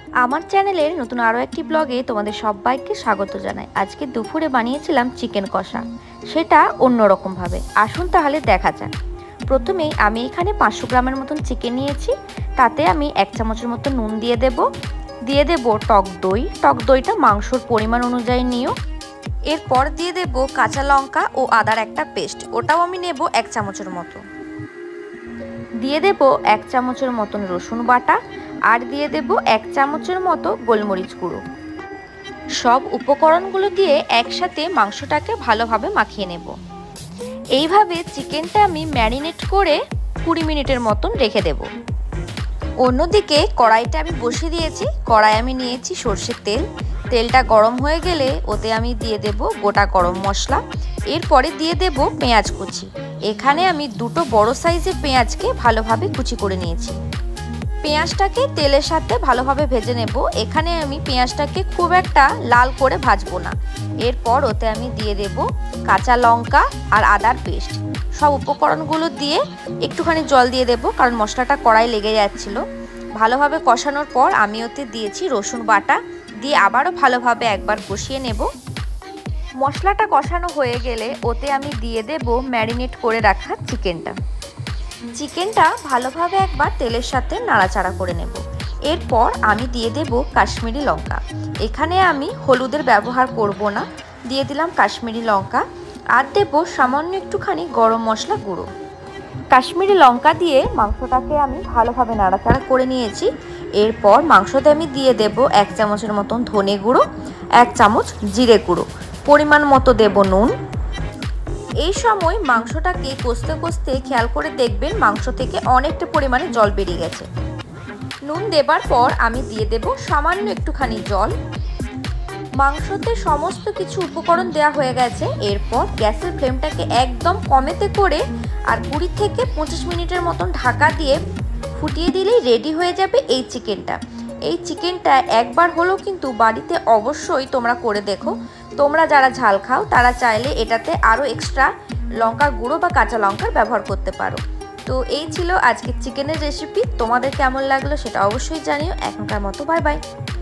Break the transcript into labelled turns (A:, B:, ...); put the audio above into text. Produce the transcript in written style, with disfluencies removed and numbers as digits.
A: আমার চ্যানেলের নতুন আরও একটি ব্লগে তোমাদের সবাইকে স্বাগত জানাই। আজকে দুপুরে বানিয়েছিলাম চিকেন কষা, সেটা অন্যরকমভাবে। আসুন তাহলে দেখা যাক। প্রথমেই আমি এখানে 500 গ্রামের মতন চিকেন নিয়েছি। তাতে আমি 1 চামচের মতো নুন দিয়ে দেব টক দই। টক দইটা মাংসর পরিমাণ অনুযায়ী নিও। এরপর দিয়ে দেব কাঁচা লঙ্কা ও আদার একটা পেস্ট, ওটাও আমি নেব 1 চামচের মতো। দিয়ে দেব 1 চামচের মতন রসুন বাটা, আর দিয়ে দেব 1 চামচের মতো গোলমরিচ গুঁড়ো। সব উপকরণগুলো দিয়ে একসাথে মাংসটাকে ভালোভাবে মাখিয়ে নেব। এইভাবে চিকেনটা আমি ম্যারিনেট করে 20 মিনিটের মতন রেখে দেব। অন্যদিকে কড়াইটা আমি বসিয়ে দিয়েছি। কড়াই আমি নিয়েছি সর্ষের তেল। তেলটা গরম হয়ে গেলে ওতে আমি দিয়ে দেব গোটা গরম মশলা। এরপরে দিয়ে দেব পেঁয়াজ কুচি। এখানে আমি দুটো বড় সাইজের পেঁয়াজকে ভালোভাবে কুচি করে নিয়েছি। পেঁয়াজটাকে তেলের সাথে ভালোভাবে ভেজে নেব। এখানে আমি পেঁয়াজটাকে খুব একটা লাল করে ভাজবো না। এরপর ওতে আমি দিয়ে দেব কাঁচা লঙ্কা আর আদার পেস্ট। সব উপকরণগুলো দিয়ে একটুখানি জল দিয়ে দেব, কারণ মশলাটা কড়াই লেগে যাচ্ছিল। ভালোভাবে কষানোর পর আমি ওতে দিয়েছি রসুন বাটা, দিয়ে আবারও ভালোভাবে একবার কষিয়ে নেব। মশলাটা কষানো হয়ে গেলে ওতে আমি দিয়ে দেব ম্যারিনেট করে রাখা চিকেনটা ভালোভাবে একবার তেলের সাথে নাড়াচাড়া করে নেব। এরপর আমি দিয়ে দেব কাশ্মীরি লঙ্কা। এখানে আমি হলুদের ব্যবহার করব না, দিয়ে দিলাম কাশ্মীরি লঙ্কা। আর দেব সামান্য একটুখানি গরম মশলা গুঁড়ো। কাশ্মীরি লঙ্কা দিয়ে মাংসটাকে আমি ভালোভাবে নাড়াচাড়া করে নিয়েছি। এরপর মাংসতে আমি দিয়ে দেব 1 চামচের মতন ধনে গুঁড়ো, 1 চামচ জিরে গুঁড়ো, পরিমাণ মতো দেব নুন। এই সময় মাংসটাকে কষতে কষতে খেয়াল করে দেখবেন মাংস থেকে অনেকটা পরিমাণে জল বেরিয়ে গেছে। নুন দেবার পর আমি দিয়ে দেব সামান্য একটুখানি জল। মাংসতে সমস্ত কিছু উপকরণ দেওয়া হয়ে গেছে। এরপর গ্যাসের ফ্লেমটাকে একদম কমেতে করে আর 20 থেকে 25 মিনিটের মতন ঢাকা দিয়ে ফুটিয়ে দিলেই রেডি হয়ে যাবে এই চিকেনটা। এই চিকেনটা একবার হলেও কিন্তু বাড়িতে অবশ্যই তোমরা করে দেখো। তোমরা যারা ঝাল খাও তারা চাইলে এটাতে আরও এক্সট্রা লঙ্কার গুঁড়ো বা কাঁচা লঙ্কার ব্যবহার করতে পারো। তো এই ছিল আজকের চিকেনের রেসিপি। তোমাদের কেমন লাগলো সেটা অবশ্যই জানিও। এখনকার মতো বাই বাই।